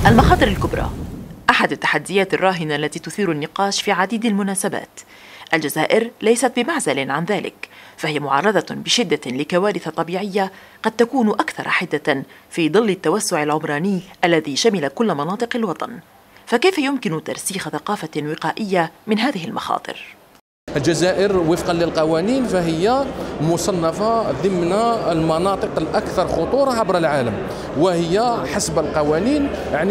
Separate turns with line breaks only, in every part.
المخاطر الكبرى أحد التحديات الراهنة التي تثير النقاش في عديد المناسبات. الجزائر ليست بمعزل عن ذلك، فهي معرضة بشدة لكوارث طبيعية قد تكون أكثر حدة في ظل التوسع العمراني الذي شمل كل مناطق الوطن. فكيف يمكن ترسيخ ثقافة وقائية من هذه المخاطر؟
الجزائر وفقا للقوانين فهي مصنفة ضمن المناطق الأكثر خطورة عبر العالم، وهي حسب القوانين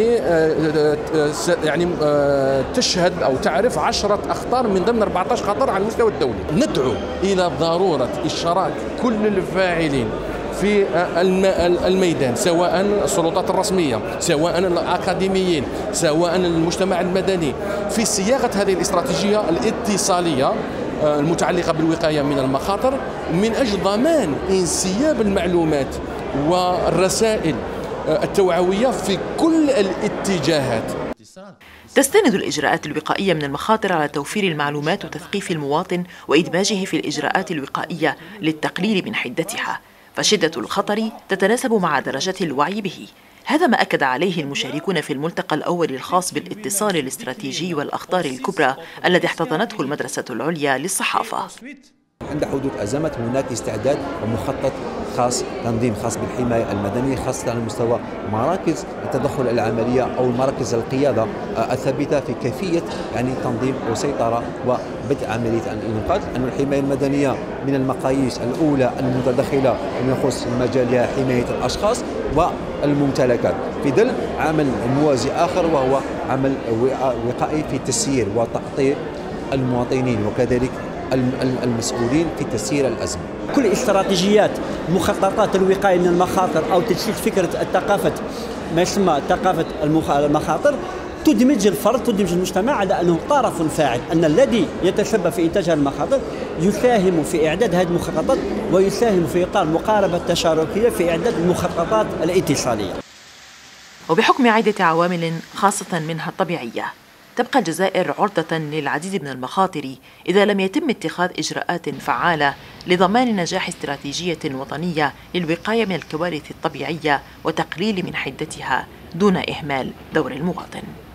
يعني تشهد أو تعرف 10 أخطار من ضمن 14 خطر على المستوى الدولي. ندعو إلى ضرورة إشراك كل الفاعلين في الميدان، سواء السلطات الرسمية، سواء الأكاديميين، سواء المجتمع المدني، في صياغة هذه الاستراتيجية الاتصالية المتعلقة بالوقاية من المخاطر، من أجل ضمان انسياب المعلومات والرسائل التوعوية في كل الاتجاهات.
تستند الإجراءات الوقائية من المخاطر على توفير المعلومات وتثقيف المواطن وإدماجه في الإجراءات الوقائية للتقليل من حدتها، فشدة الخطر تتناسب مع درجة الوعي به. هذا ما أكد عليه المشاركون في الملتقى الأول الخاص بالاتصال الاستراتيجي والأخطار الكبرى الذي احتضنته المدرسة العليا للصحافة.
عند حدوث أزمات هناك استعداد ومخطط خاص، تنظيم خاص بالحماية المدنية، خاصة على مستوى مراكز التدخل العملية أو مراكز القيادة الثابتة في كيفية تنظيم وسيطرة وبدء عملية الإنقاذ. أن الحماية المدنية من المقاييس الأولى المتدخلة فيما يخص مجال حماية الأشخاص والممتلكات، في ظل عمل موازي آخر وهو عمل وقائي في تسيير وتأطير المواطنين وكذلك المسؤولين في تسيير الأزمة.
كل استراتيجيات مخططات الوقاية من المخاطر أو تجسيد فكرة الثقافة، ما يسمى ثقافة المخاطر، تدمج الفرد، تدمج المجتمع على أنه طرف فاعل، أن الذي يتسبب في إنتاج المخاطر يساهم في إعداد هذه المخططات ويساهم في إطار مقاربة تشاركية في إعداد المخططات الاتصالية.
وبحكم عدة عوامل خاصة منها الطبيعية، تبقى الجزائر عرضة للعديد من المخاطر إذا لم يتم اتخاذ إجراءات فعالة لضمان نجاح استراتيجية وطنية للوقاية من الكوارث الطبيعية وتقليل من حدتها دون إهمال دور المواطن.